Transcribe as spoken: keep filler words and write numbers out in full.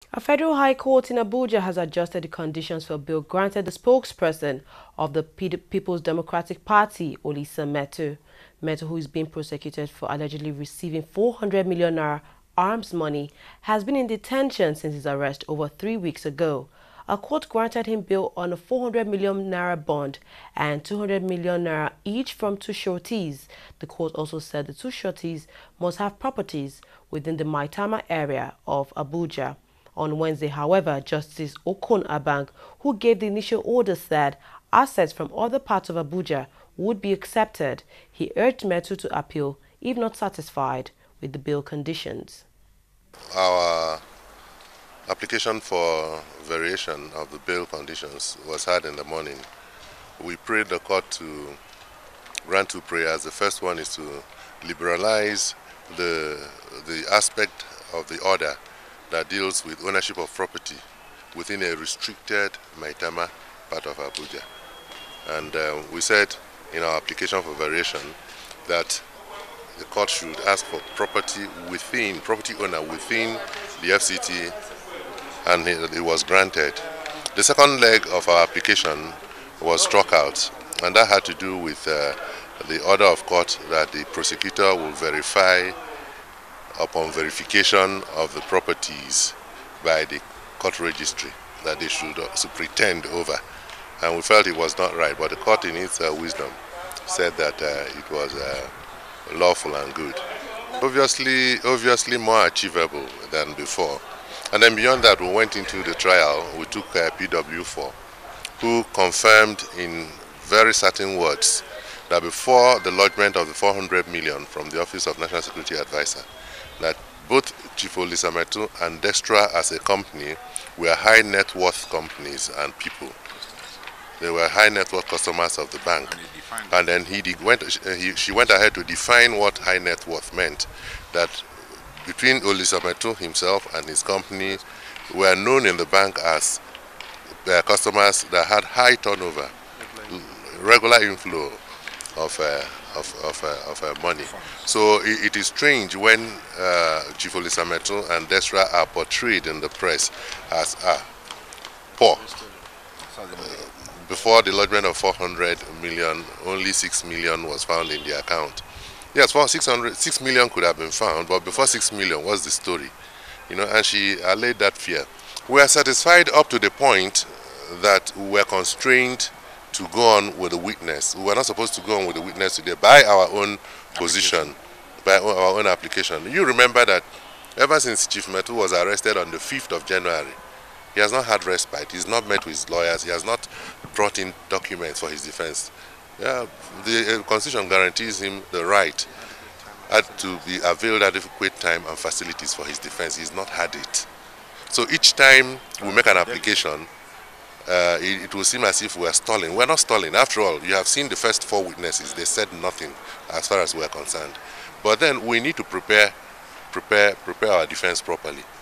A federal high court in Abuja has adjusted the conditions for bail granted the spokesperson of the People's Democratic Party, Olisa Metu. Metu, who is being prosecuted for allegedly receiving four hundred million naira arms money, has been in detention since his arrest over three weeks ago. A court granted him bail on a four hundred million naira bond and two hundred million naira each from two sureties. The court also said the two sureties must have properties within the Maitama area of Abuja. On Wednesday, however, Justice Okon Abang, who gave the initial order, said assets from other parts of Abuja would be accepted. He urged Metu to appeal if not satisfied with the bail conditions. Our application for variation of the bail conditions was heard in the morning. We prayed the court to grant two prayers. The first one is to liberalize the, the aspect of the order that deals with ownership of property within a restricted Maitama part of Abuja. And uh, we said in our application for variation that the court should ask for property within, property owner within the F C T, and it, it was granted. The second leg of our application was struck out, and that had to do with uh, the order of court that the prosecutor will verify upon verification of the properties by the court registry that they should also pretend over. And we felt it was not right, but the court in its uh, wisdom said that uh, it was uh, lawful and good. Obviously, obviously more achievable than before. And then beyond that, we went into the trial. We took uh, P W four, who confirmed in very certain words that before the lodgement of the four hundred million from the Office of National Security Advisor, that both Chief Olisa Metu and Destra as a company were high net worth companies and people. They were high net worth customers of the bank. And then he went, he, she went ahead to define what high net worth meant. That between Olisa Metu himself and his company were known in the bank as uh, customers that had high turnover, regular inflow of uh, of, of, uh, of uh, money. So it, it is strange when uh, Chief Olisa Metu and Destra are portrayed in the press as uh, poor. Uh, before the lodgement of four hundred million, only six million was found in the account. Yes, for six hundred, six million could have been found, but before six million, what's the story? You know, and she allayed that fear. We are satisfied up to the point that we were constrained to go on with the witness. We were not supposed to go on with the witness today by our own position, by our own application. You remember that ever since Chief Metu was arrested on the fifth of January, he has not had respite. He's not met with his lawyers. He has not brought in documents for his defense. Yeah, the uh, Constitution guarantees him the right uh, to be availed adequate time and facilities for his defense. He's not had it. So each time we make an application, Uh, it, it will seem as if we are stalling. We're not stalling. After all, you have seen the first four witnesses. They said nothing as far as we're concerned. But then we need to prepare, prepare, prepare our defense properly.